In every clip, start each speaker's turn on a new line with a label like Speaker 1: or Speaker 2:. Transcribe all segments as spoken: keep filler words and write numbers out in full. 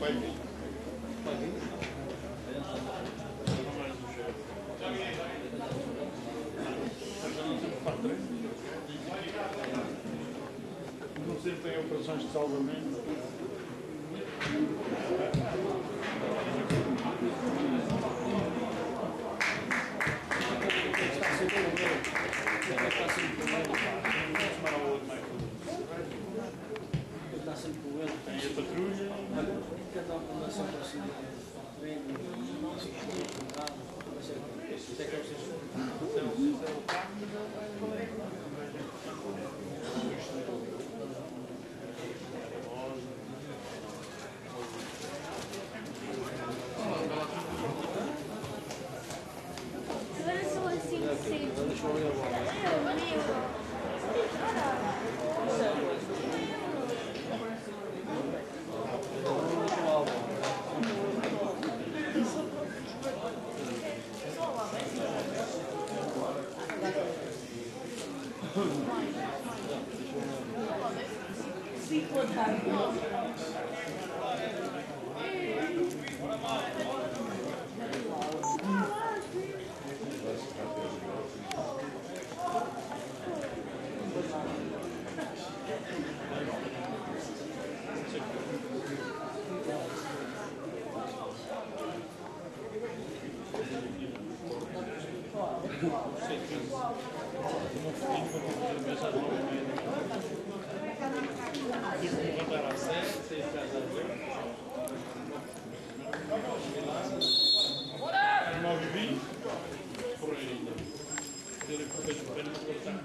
Speaker 1: Não sempre tem operações de salvamento.
Speaker 2: Está sempre com ele.
Speaker 1: Tem a patrulha.
Speaker 2: Cada um anda sempre assim. Vem, isso é que é
Speaker 3: Agora sou assim de cedo.
Speaker 2: Deixa eu olhar agora.
Speaker 1: nove e vinte, por aí ainda. Ele fez o pênalti para cortar.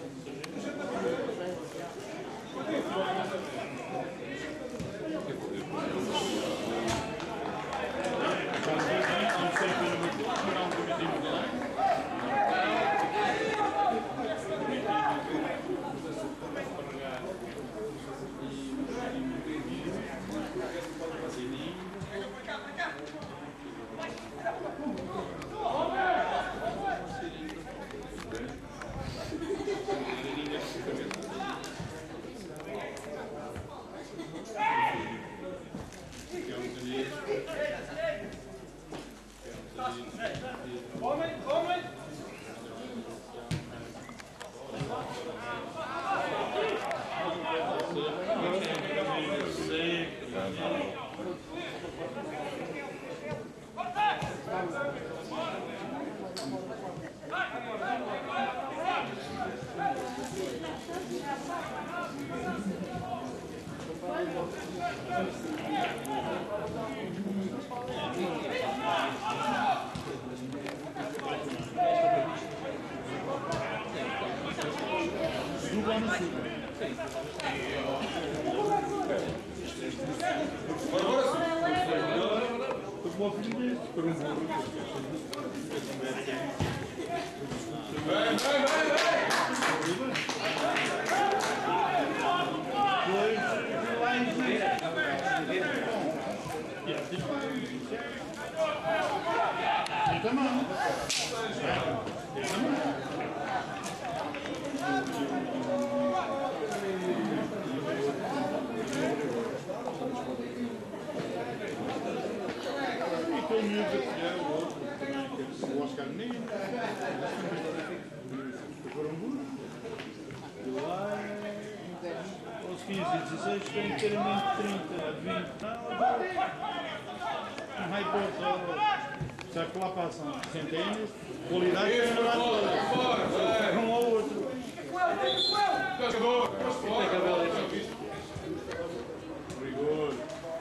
Speaker 1: Será que lá passam centenas? Qualidade é um ao outro. Rigor.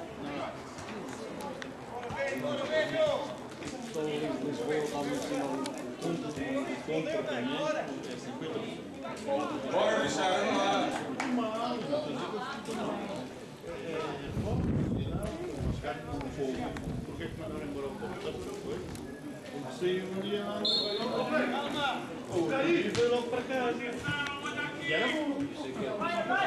Speaker 2: Só o Lisboa está muito sinal.
Speaker 1: Contra também é cinquenta.
Speaker 4: Bora deixar lá.
Speaker 1: Mal, os caras com fogo. Porquê que mandaram embora o povo? Porque saiu um dia lá. E foi logo para casa. E era bom.
Speaker 2: Isso é que é.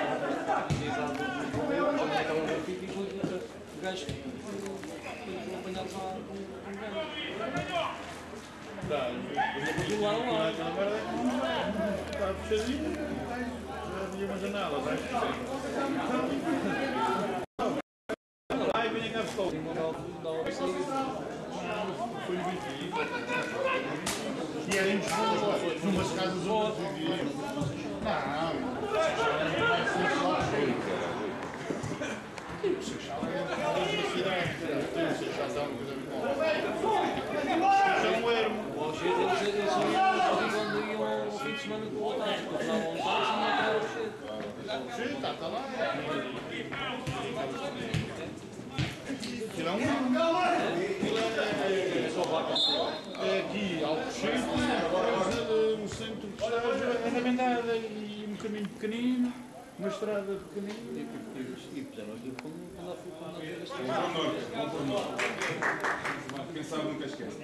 Speaker 2: Estava no Benfica e o gajo que foi apanhado lá com um gajo.
Speaker 1: Tá,
Speaker 2: Do lado lá.
Speaker 1: Está fechadinho. Já havia uma janela, vai. Vai, vem cá, pessoal. Foi no Benfica. E era em Lisboa, numas casas onde eu vivia. Não, o Seixal é uma cidade, o Seixal está uma coisa muito boa. O Seixal é um ermo.
Speaker 2: O Algete, eles eles só iam quando iam ao fim de semana com o Otávio, porque lá vão estar assim não quero o Algete.
Speaker 1: Sim, está, está lá. Aquilo é um ermo.
Speaker 2: É só vaca.
Speaker 1: É aqui, Alcochete, o centro de estágio é na Mendada e um caminho pequenino, uma estrada pequenina.
Speaker 2: E puseram aquilo quando lá fui quando eu
Speaker 4: Vamos para o norte. Quem sabe nunca esquece.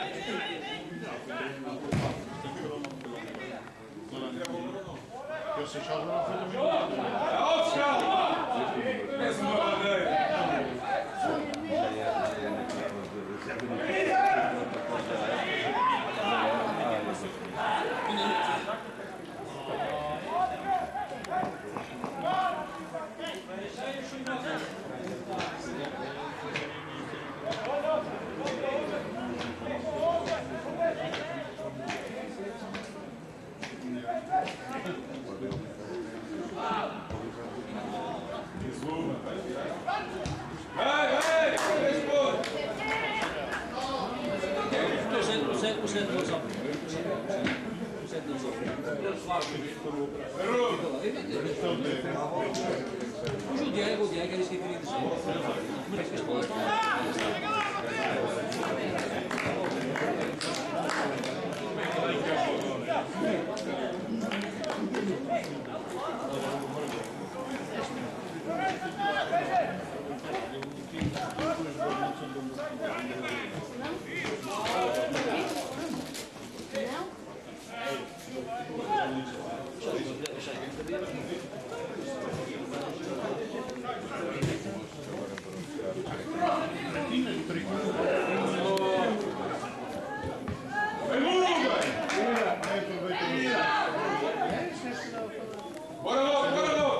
Speaker 1: Eu sei já não foi do
Speaker 4: Alto chão! Mais uma bandeira! Vai, vai!
Speaker 2: O centro, o centro, o centro não sabe. O centro não sabe. O Diego, o Diego, eles que queriam dizer. Mas as escolas estão lá.
Speaker 4: Bora, louco, bora, louco!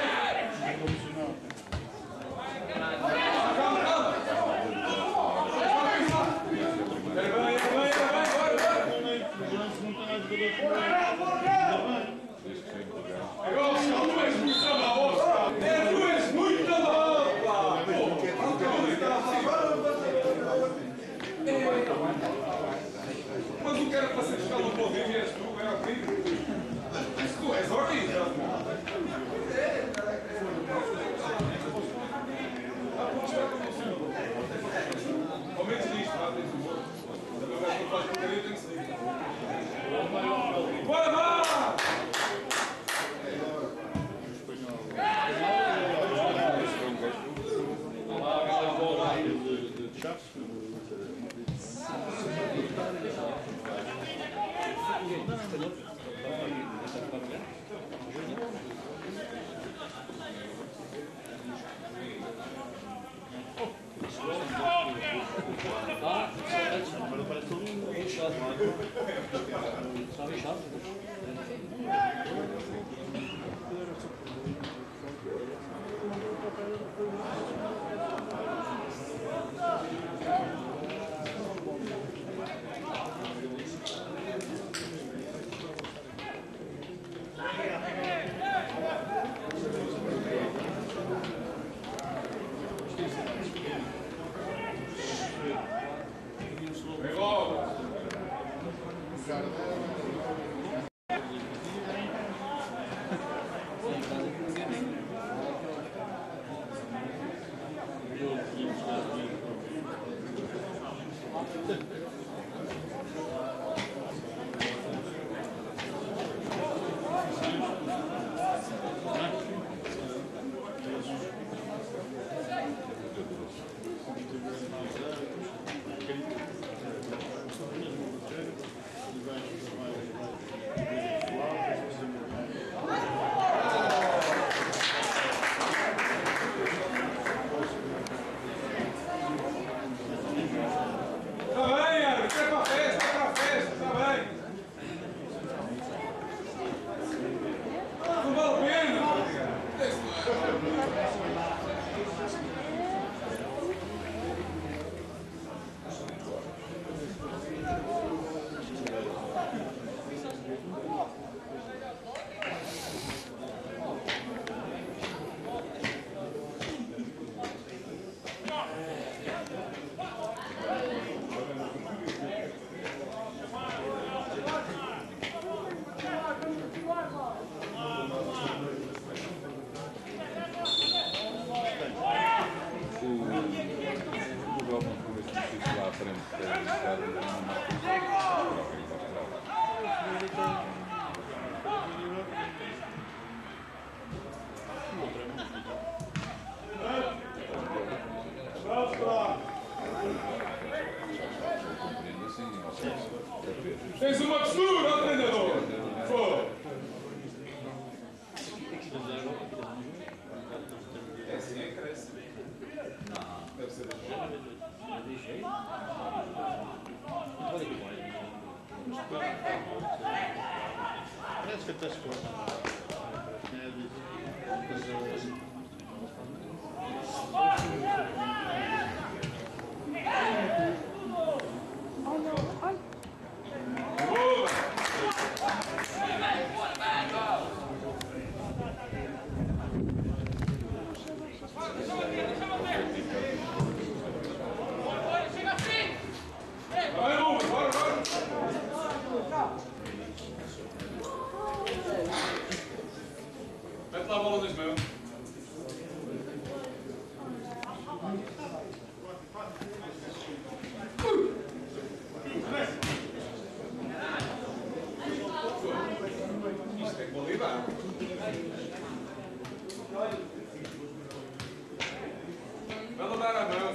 Speaker 4: Mas o cara para ser fiscal não pode vir, és tu, é horrível. És tu, és horrível. Ao menos disto, lá tens o outro. Também vais para faz porcaria, eu tenho que sair. Bora, vá!
Speaker 1: Agora parece um
Speaker 2: Fechado. Está fechado?
Speaker 4: Vem logo!
Speaker 1: cara.
Speaker 4: Mete lá a bola nas mãos. Isto é qualidade. Vai dar a mão.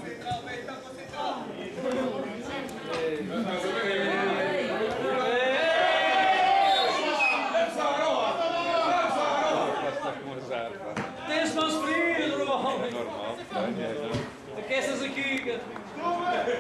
Speaker 2: Tem as mãos frias, bro! Aqueças aqui, cara.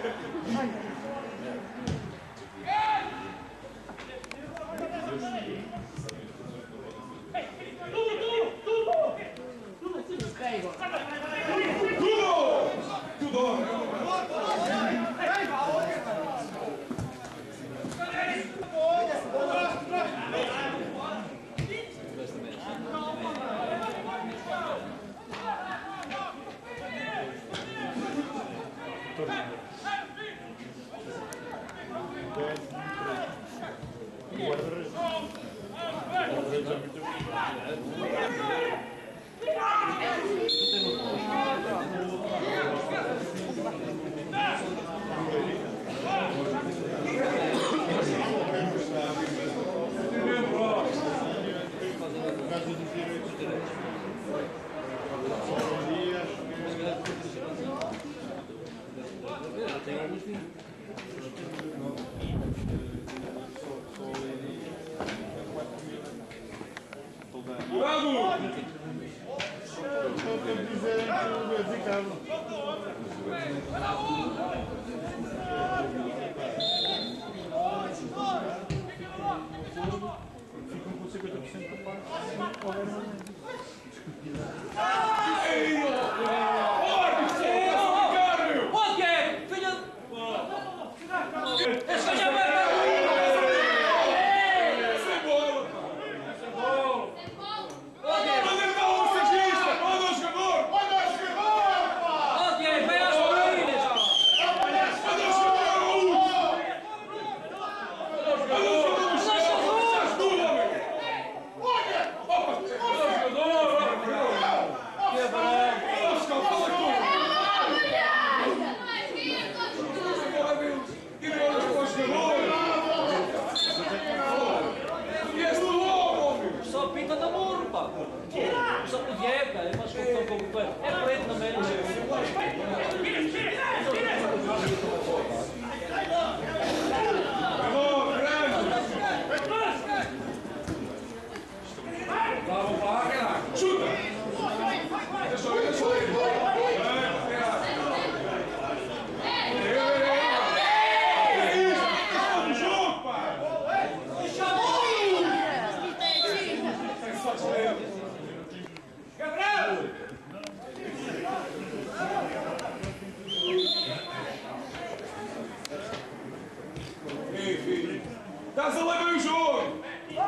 Speaker 4: Estás a ler bem o jogo!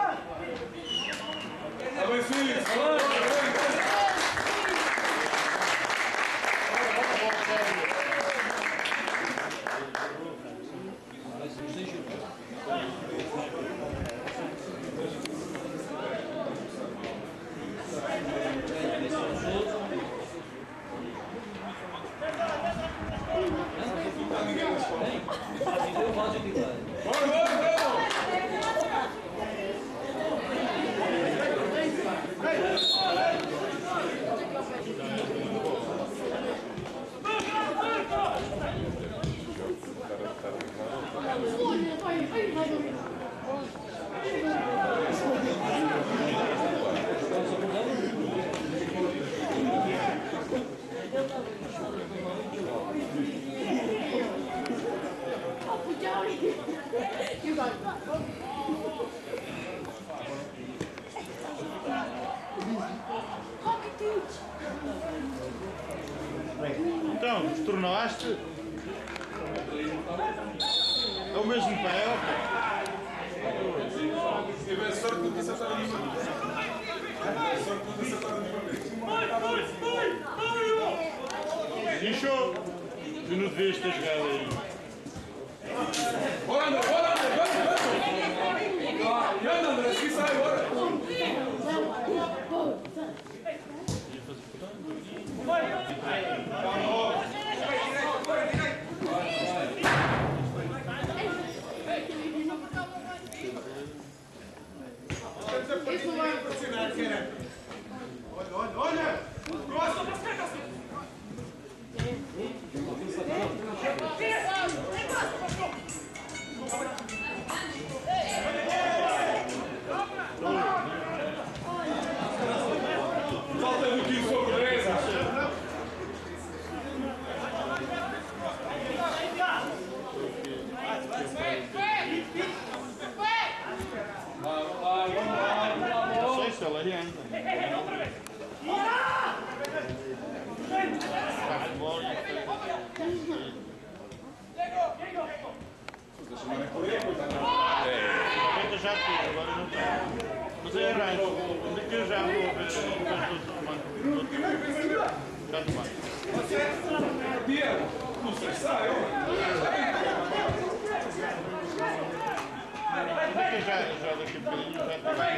Speaker 4: Está bem fixe! Bora, bora, bora!
Speaker 1: Não, estornaste. É o mesmo pé, ó.
Speaker 4: Se tiver sorte, não precisa estar ali. Sorte, não precisa estar ali.
Speaker 1: Inchou. Tu não devias ter jogado aí.
Speaker 4: Bora, André, bora, André, vamos, vamos. E anda, André, assim sai, bora. Olha, olha, olha! Próximo! Falta um pouquinho de sobremesa!
Speaker 1: Não sei se ela ainda. Eu já fiz, agora não está. Mas é arranjo. Onde é que eu já vou ver depois do comando? Já demais.
Speaker 4: Diego, não sei se sai,
Speaker 1: Onde é que eu já, já daqui a bocadinho já estou bem?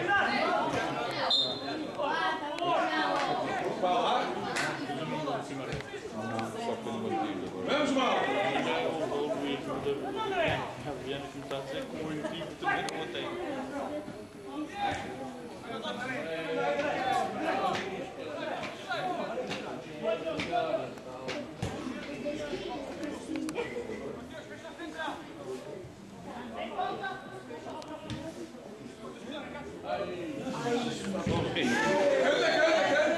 Speaker 4: Vamos, mal!
Speaker 1: A Viana que me está a dizer que o antigo também não tem.
Speaker 4: Canta, canta, canta!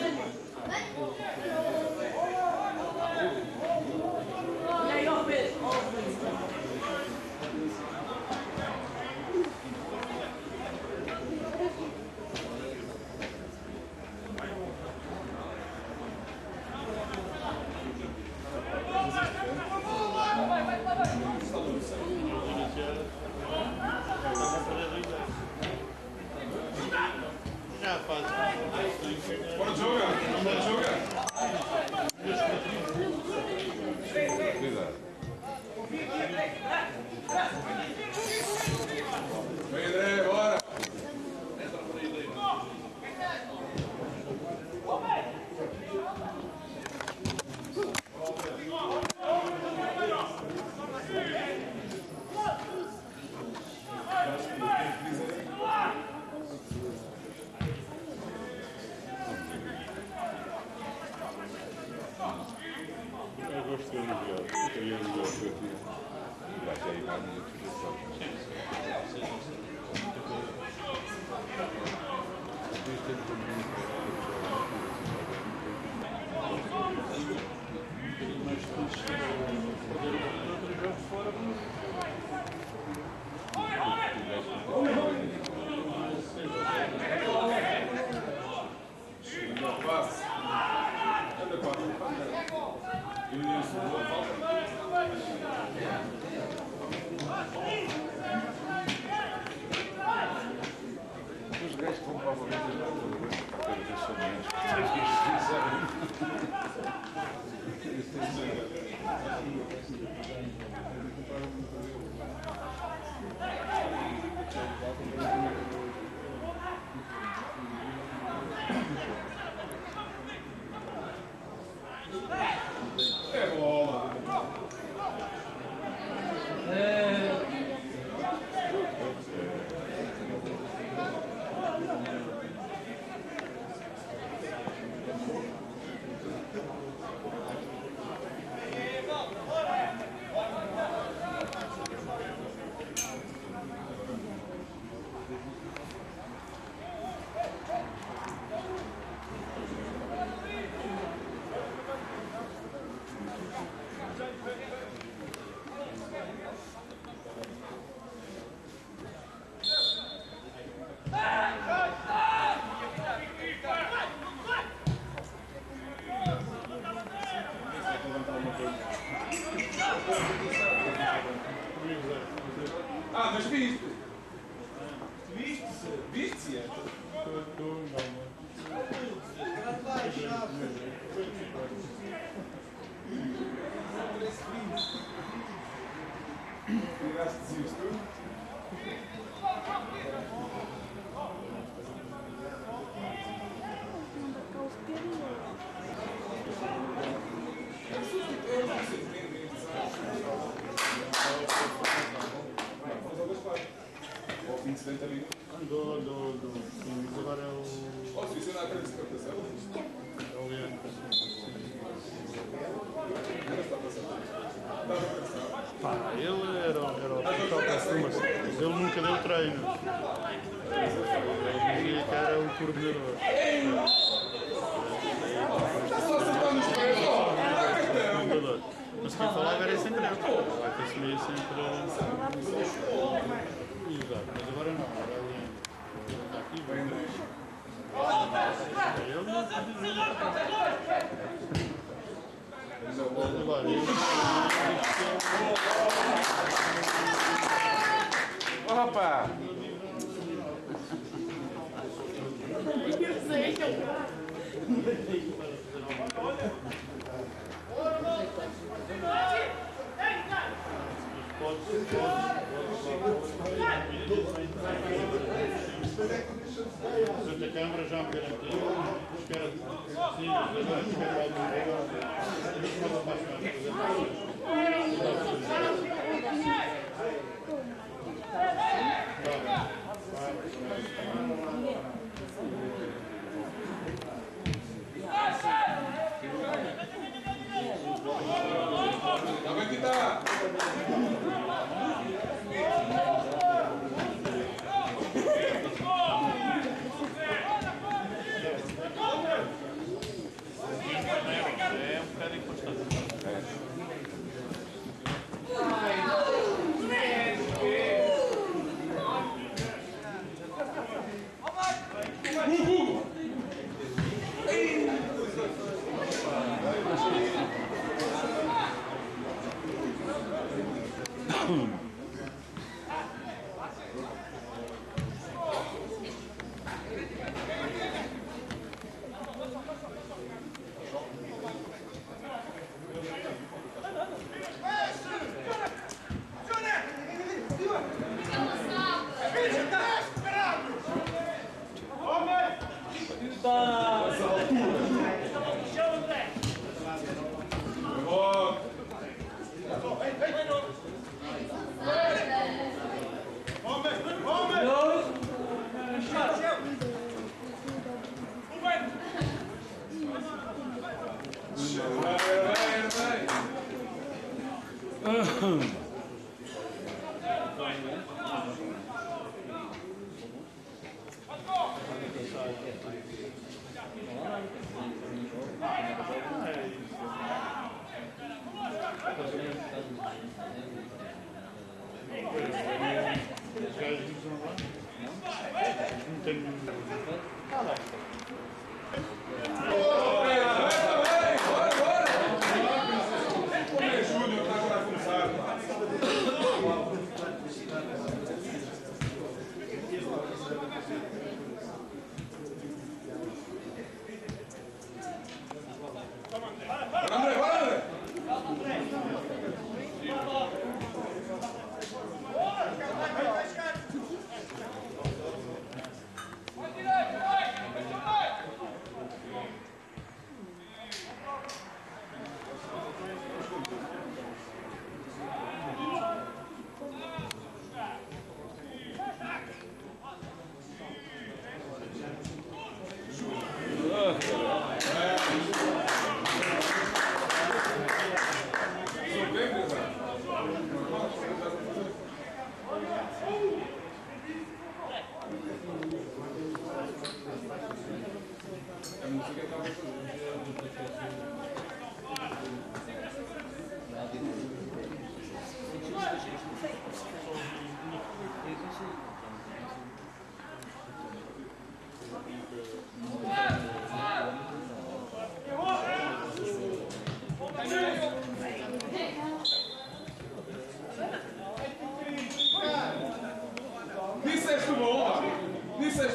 Speaker 1: Já faz.
Speaker 4: Pode jogar, pode jogar! Vem, André, bora!
Speaker 1: Eu gosto de jogar. Eu ia jogar com aqui. Vai ter aí mais minutos de jogo.
Speaker 4: Passa! Anda, passa! Isso, boa falta!
Speaker 5: Os gajos que vão para a Valência já estão a ver se são menos.
Speaker 4: É bola! Ambicja.
Speaker 1: Tu mamy.
Speaker 4: Teraz zjustu. Incidentally.
Speaker 1: Do, do, do. Agora é o.
Speaker 4: Posso ensinar aquela descartação?
Speaker 1: É o Leandro. Pá, ele era, era o total performance, mas ele nunca deu treino. Ele dizia que era o coordenador. Coordenador. Mas quem falava era sempre ele. Vai que assumia sempre. Exato, mas agora não, agora é o Leandro. Ele está aqui, vai. Ele não está
Speaker 5: Opa!
Speaker 1: Portanto, a Câmara já me garantiu, espera sim,
Speaker 4: Como é que tá?
Speaker 1: é um bocado importante.
Speaker 4: Disseste uma honra! Disseste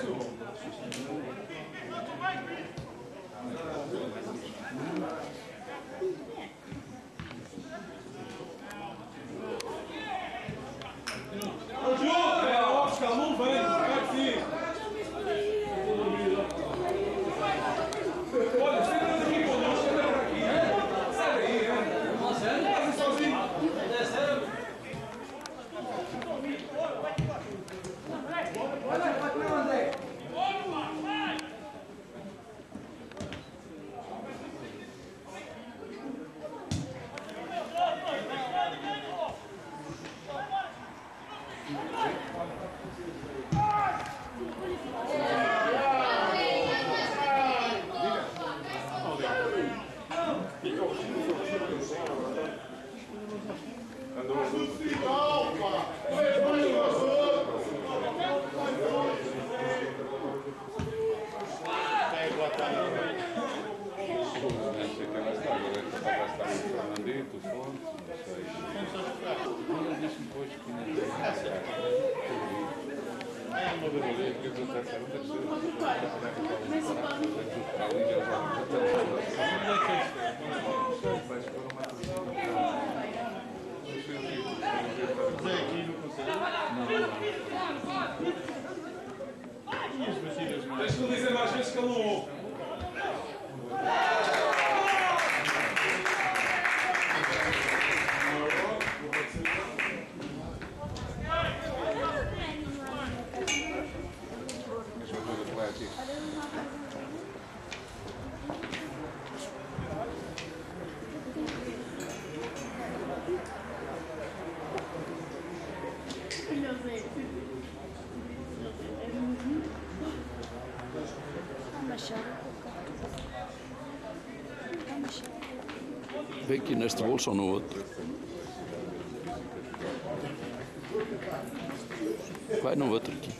Speaker 1: uma vez ali.
Speaker 5: Porque eu estou a ter
Speaker 3: Não vou preocupar. Mas o pano.
Speaker 5: ali já já
Speaker 1: Zé aqui não consegue. E as vacinas mais?
Speaker 4: Deixa-me dizer mais vezes que ele não ouve.
Speaker 5: mesma coisa que vai aqui.
Speaker 6: Vê aqui neste bolso ou no outro. Vai no outro aqui.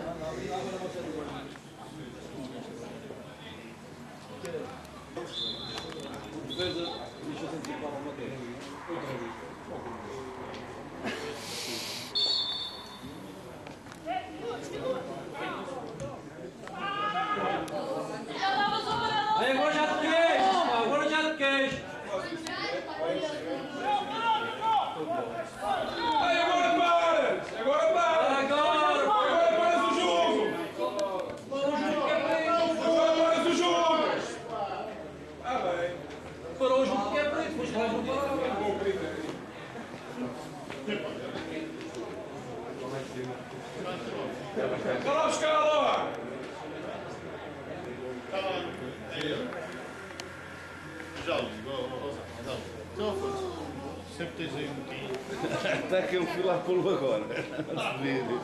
Speaker 2: Depois, deixa eu sentir para uma matéria. Aí, agora já te queixo, agora já te queixo.
Speaker 4: Ai, agora paras! Agora paras!
Speaker 2: Agora!
Speaker 4: Agora paras o jogo! Agora paras o jogo! Ah, bem.
Speaker 2: Parou o jogo que é preto, depois vai para parar.
Speaker 4: Bom critério. Vai lá buscar lá!
Speaker 1: Já ligo, não. Então, sempre tens aí um motivo.
Speaker 5: Até que eu fui lá pô-lo agora. Antes de vir.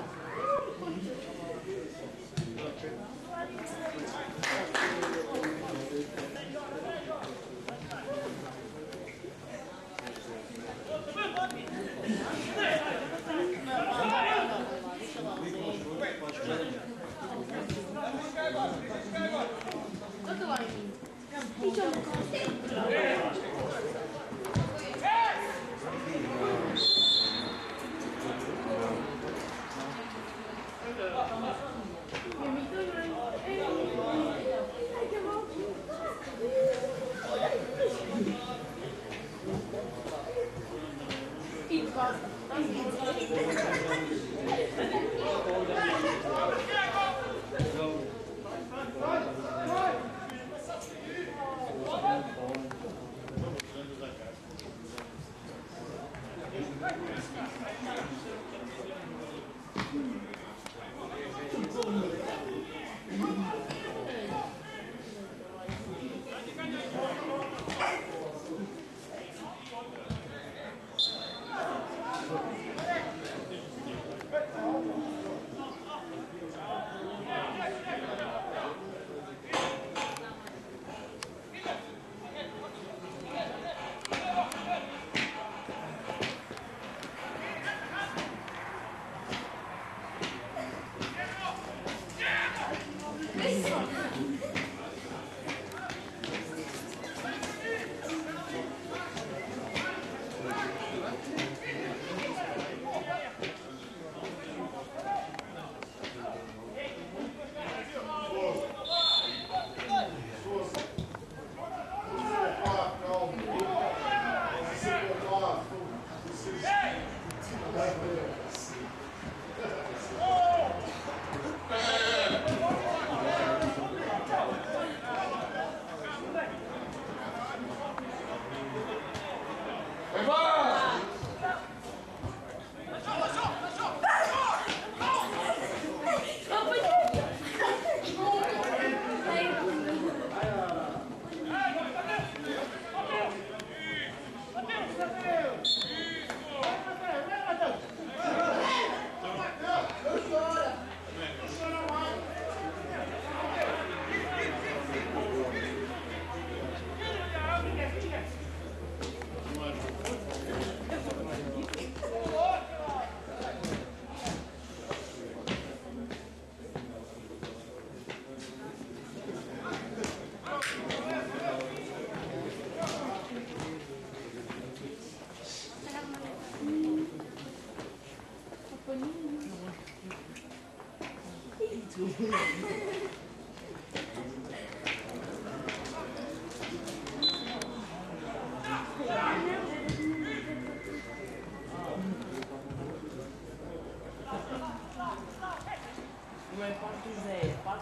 Speaker 3: Não é parte Zé, é parte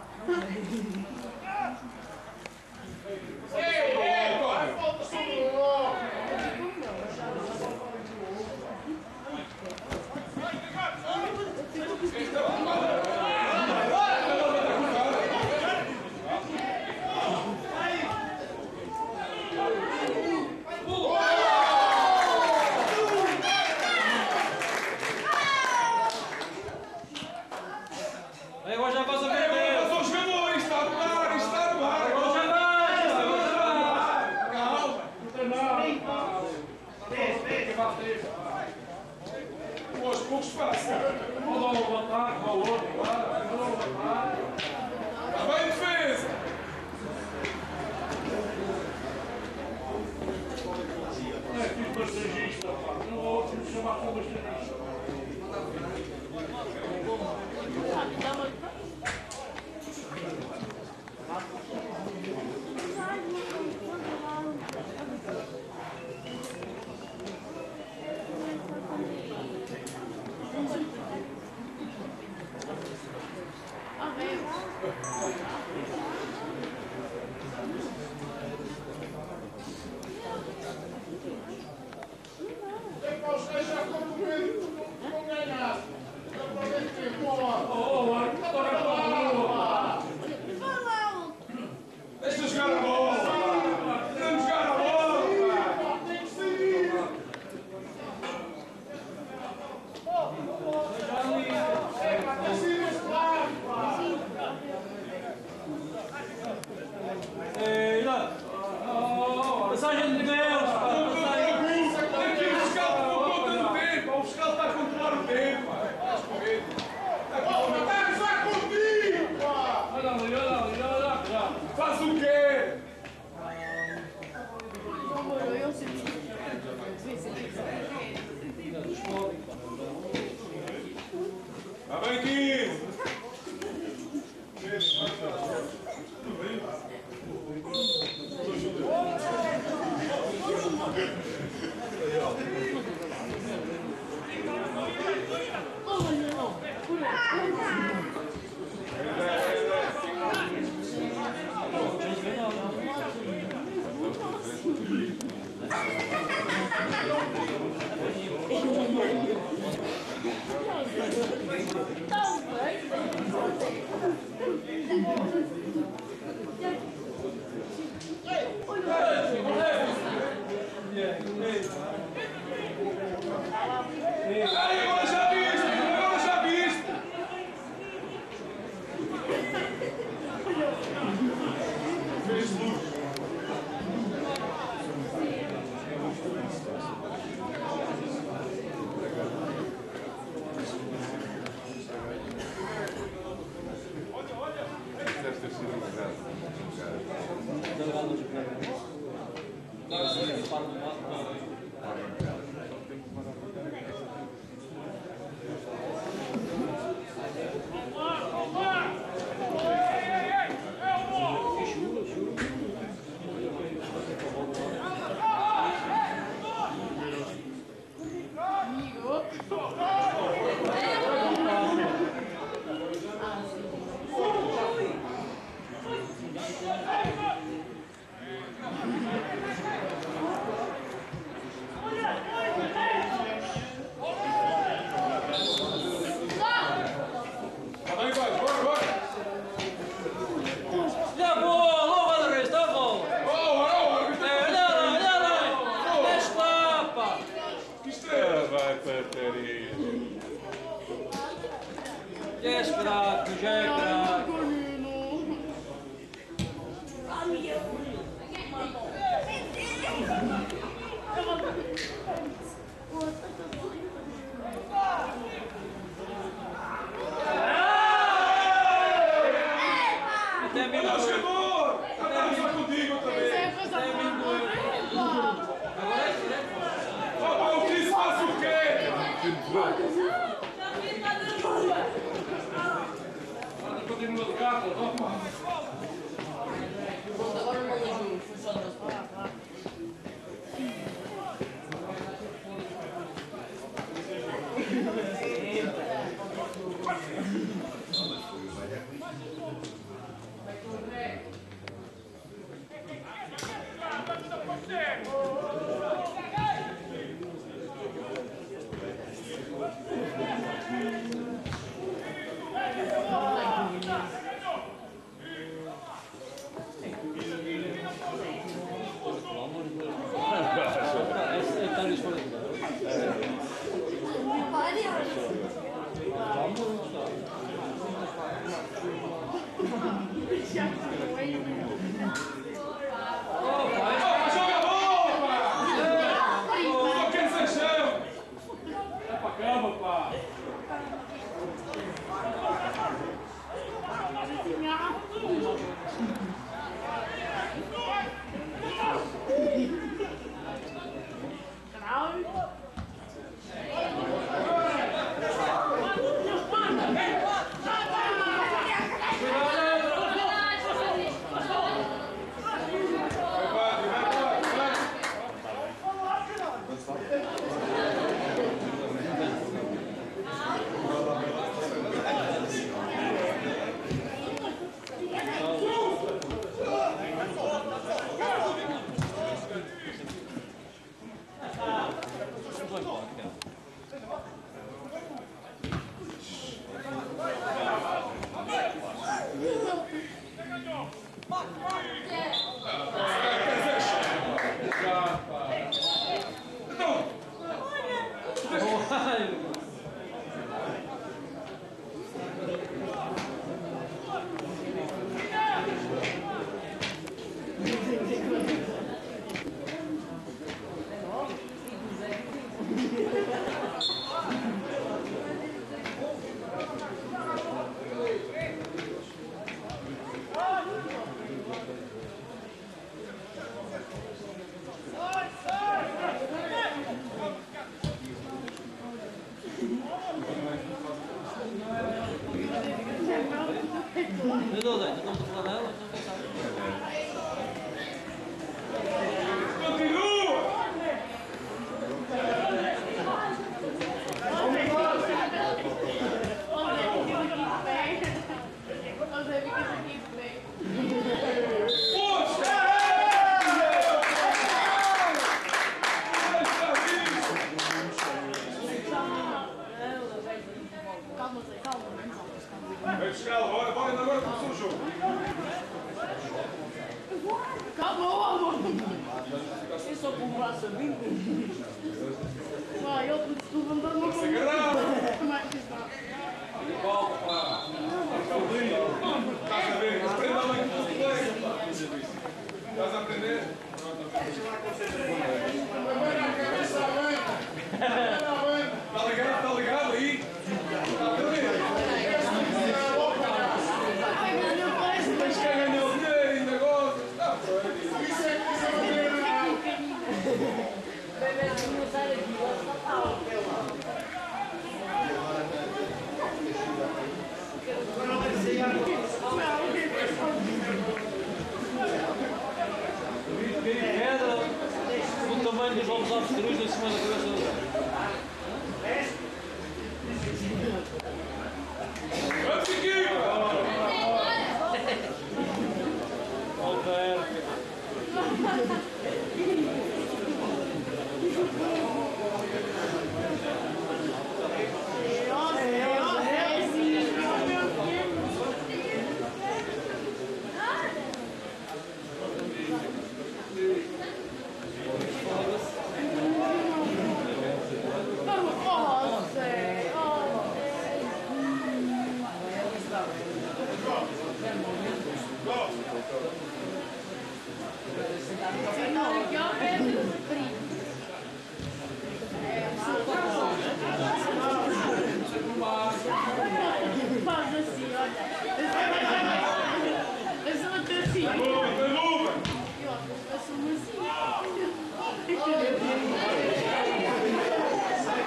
Speaker 4: Ei, ei, vai, falta sobre o
Speaker 2: Agora já passa a
Speaker 4: Ei,
Speaker 2: ver.
Speaker 4: mas o jogador está no ar, está no ar.
Speaker 2: Agora já vai, agora já vai.
Speaker 4: Calma. Aos poucos passa.
Speaker 1: Vou levantar com o outro, claro. Vou levantar.
Speaker 4: Está bem defesa.
Speaker 1: Não é tipo massagista, pá. Não vou chamar para massagista.
Speaker 3: Ah, velho.
Speaker 4: Deixa jogar a bola. Vamos jogar a bola. Tem que sair.
Speaker 2: Ei, lá. Passagem de Deus.
Speaker 4: Tem que ir buscar por conta do tempo. O fiscal está a controlar o tempo. Estamos lá contigo.
Speaker 1: Olha ali, olha ali, olha ali.
Speaker 4: Faz o quê?
Speaker 3: Não morou, eu senti.
Speaker 4: Está bem, Kim.
Speaker 3: Olha, não. Por aí.
Speaker 4: Ai, agora já viste. Agora já viste. Fez luz.
Speaker 5: Deve ter sido ligado.
Speaker 3: Amigo.
Speaker 4: Está bem, vai. Bora, bora.
Speaker 2: Já boa, louva da vez, tá bom.
Speaker 4: Oh, oh, árbitro.
Speaker 2: Olha lá, olha lá. Deixa lá, pá.
Speaker 4: Isto é...
Speaker 5: Ah, vai, pataria.
Speaker 2: Já é esperado, já é esperado. Até me
Speaker 4: Olha o jogador. Estamos lá contigo outra vez. Oh, o que isso faz o quê?
Speaker 5: Muito bem.
Speaker 4: tenho uma de gato, opa.
Speaker 2: Agora não mandas o funcionário.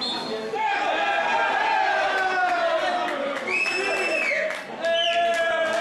Speaker 4: Ei!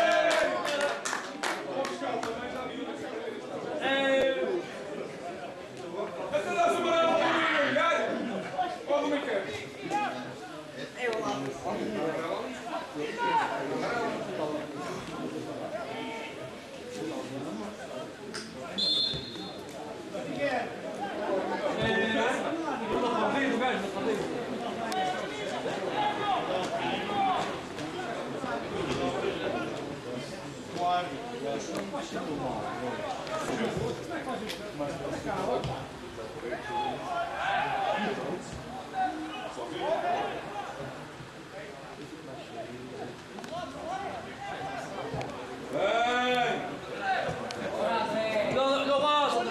Speaker 2: Não, não basta.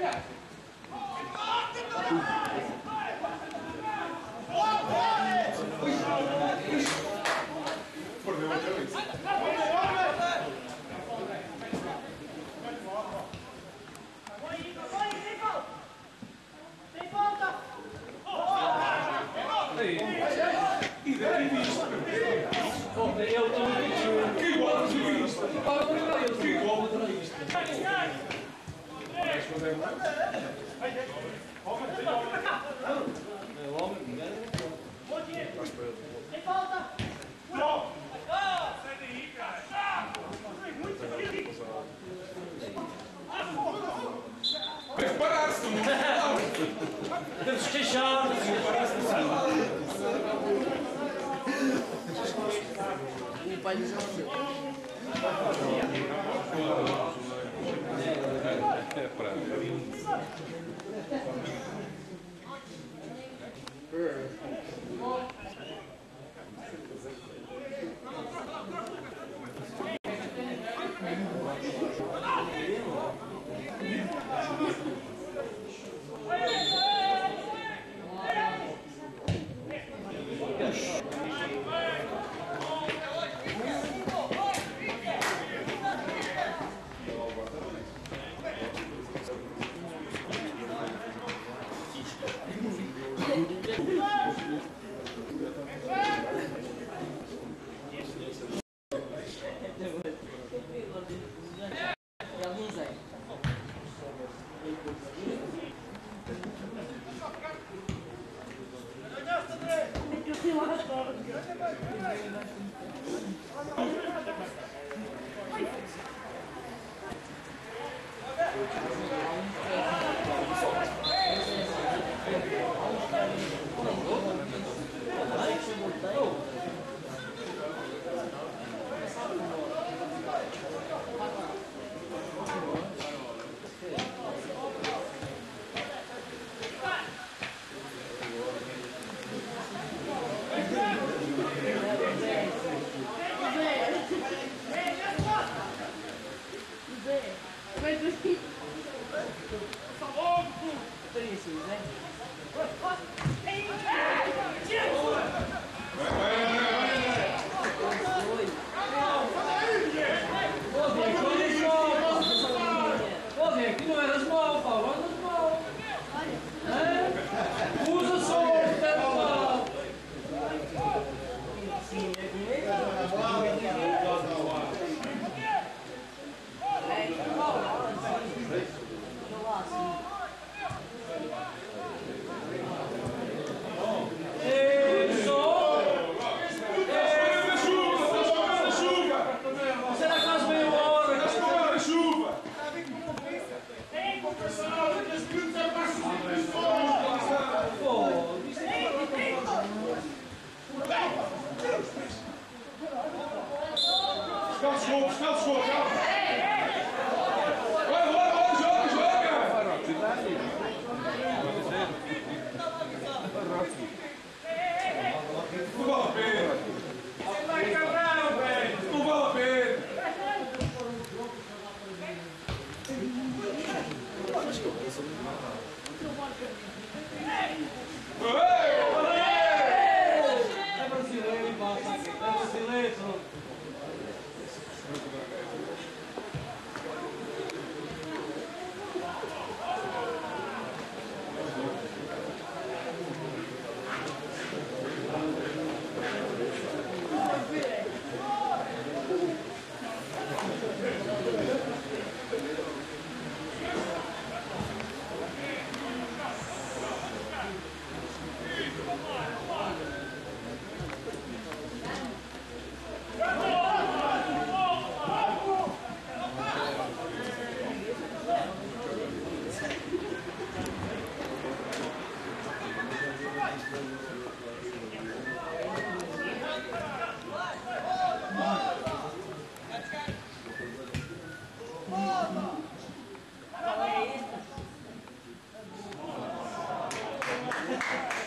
Speaker 4: Perdeu a cabeça. E daí vista.
Speaker 2: Eu estou muito.
Speaker 4: Que gol de vista. Que gol de vista. Deve parar-se, não
Speaker 2: Temos que queixar.
Speaker 3: O pai do João.
Speaker 5: É prato.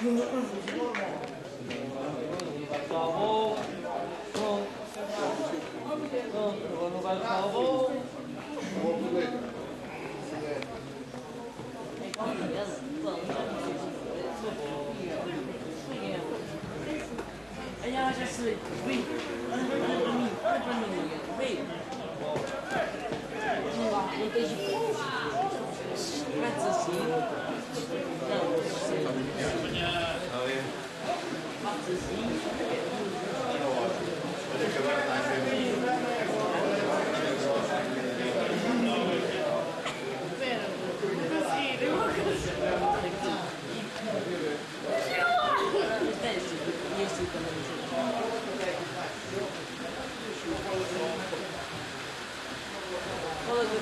Speaker 2: vai buscar a bola. Pronto. Pronto, agora não vai buscar a bola.
Speaker 3: Olha, já sei. Vem. Olha para mim. Olha para mim. Vem. Não vá. Não tens hipótese. Metes assim. Não, assim. Metes assim. Espera. Não consigo. Eu vou conseguir. Teste. E este também. Fala do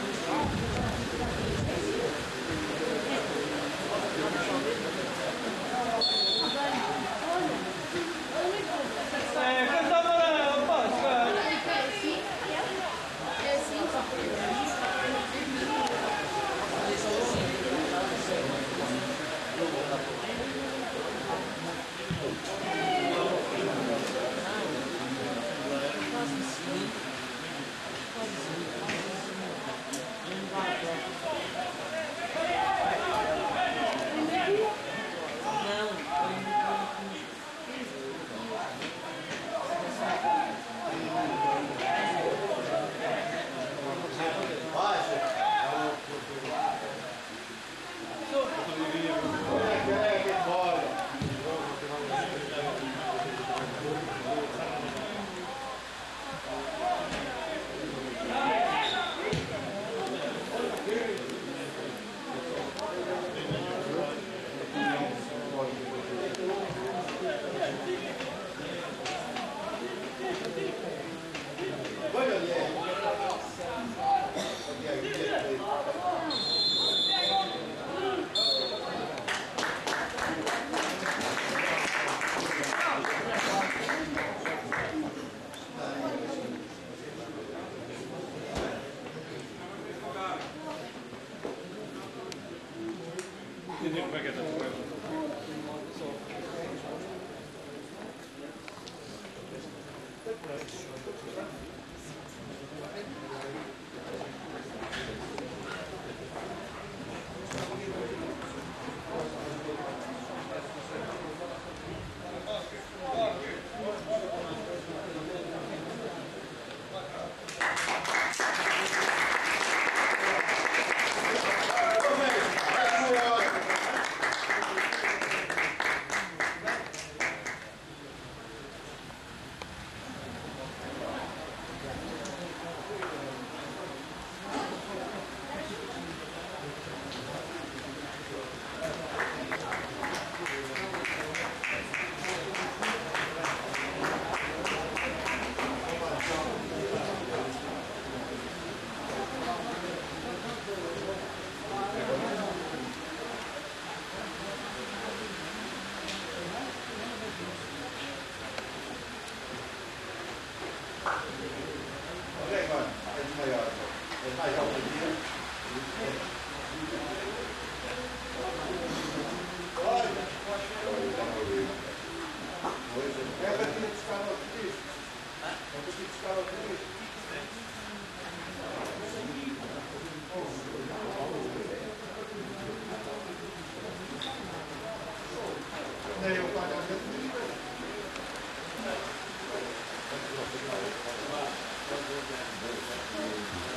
Speaker 2: É, canta amarelo, pá, cara.
Speaker 1: Entendeu como é que é essa coisa?
Speaker 5: Thank you.